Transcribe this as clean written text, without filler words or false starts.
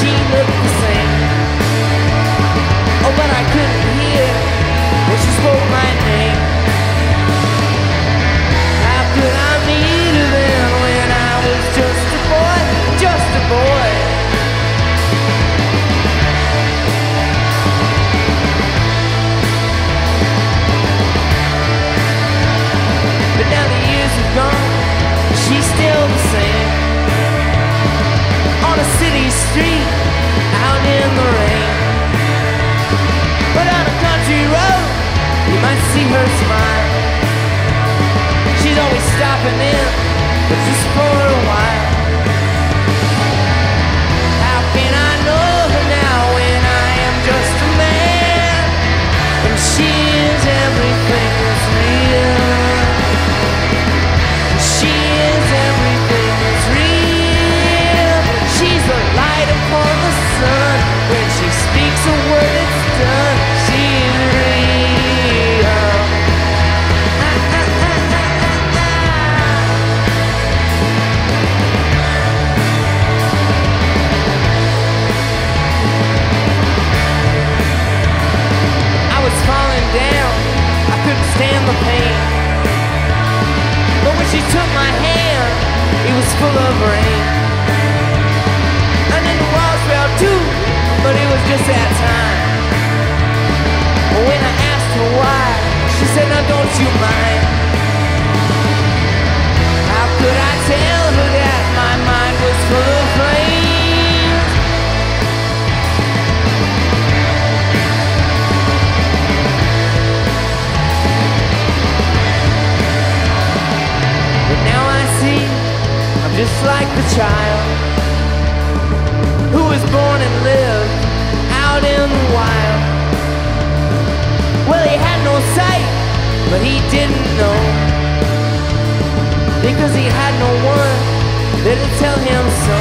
she looked the same. Oh, but I couldn't hear when she spoke my name. How could I meet her then when I was just a boy, just a boy? But now the years have gone, she's still the same. On a city street, out in the rain. But on a country road, you might see her smile. She's always stopping in, but just for a while. How can I know her now when I am just a man? And she is everything that's real. She is everything that's real. She's the light upon the sun. When she speaks a word, it's done. She's real. I was falling down, I couldn't stand the pain. But when she took my hand, it was full of rain. And then the walls fell too, but it was just that time. When I asked her why, she said, "Now don't you mind." How could I tell her that my mind was full of flames? But now I see I'm just like the child who was born and lived out in the wild. Well, he had no sight, but he didn't know, because he had no one there to tell him so.